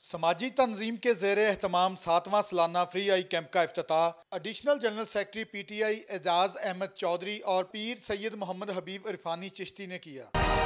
समाजी तंजीम के ज़ेरे एहतमाम 7वां सालाना फ्री आई कैंप का इफ्तिताह additional general secretary PTI Ejaz Ahmed Chaudhry और पीर सैयद मोहम्मद हबीब इरफानी चिश्ती ने किया।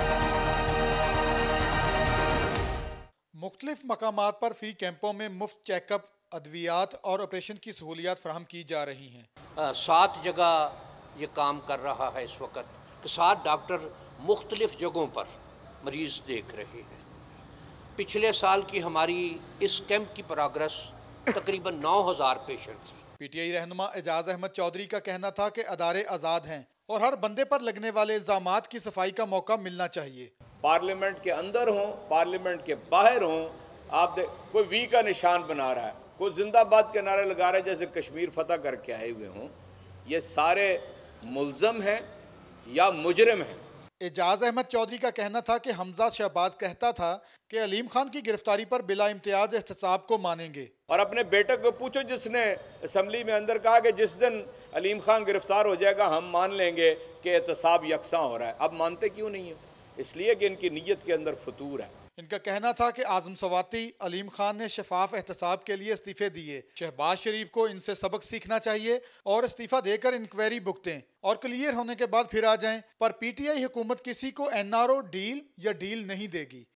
मुख्तलिफ मकामात पर फ्री कैंपों में मुफ्त चेकअप, अद्वियात और ऑपरेशन की सहूलियात फराहम की जा रही हैं। 7 जगह ये काम कर रहा है इस वक्त कि 7 डॉक्टर मुख्तलिफ जगहों पर मरीज़ देख रहे हैं। पिछले साल की हमारी इस कैंप की प्रोग्रेस तकरीबन 9000 पेशेंट थी। PTI रहनुमा एजाज अहमद चौधरी का कहना था कि अदारे आज़ाद हैं और हर बंदे पर लगने वाले इल्ज़ामात की सफाई का मौका मिलना चाहिए। पार्लियामेंट के अंदर हों, पार्लियामेंट के बाहर हों, आप कोई वी का निशान बना रहा है, कोई जिंदाबाद के नारे लगा रहा है जैसे कश्मीर फतह करके आए हुए हों, ये सारे मुल्ज़म हैं या मुजरिम हैं। एजाज अहमद चौधरी का कहना था कि हमजा शहबाज कहता था कि अलीम खान की गिरफ्तारी पर बिला इम्तियाज एहतसाब को मानेंगे। और अपने बेटे को पूछो जिसने असम्बली में अंदर कहा कि जिस दिन अलीम खान गिरफ्तार हो जाएगा हम मान लेंगे कि एहतसाब यकसा हो रहा है। अब मानते क्यों नहीं है? इसलिए कि इनकी नीयत के अंदर फतूर है। इनका कहना था कि आजम सवाती अलीम खान ने शफाफ एहतसाब के लिए इस्तीफे दिए। शहबाज शरीफ को इनसे सबक सीखना चाहिए और इस्तीफा देकर इंक्वायरी भुगतें और क्लियर होने के बाद फिर आ जाएं। पर PTI हुकूमत किसी को NRO डील या डील नहीं देगी।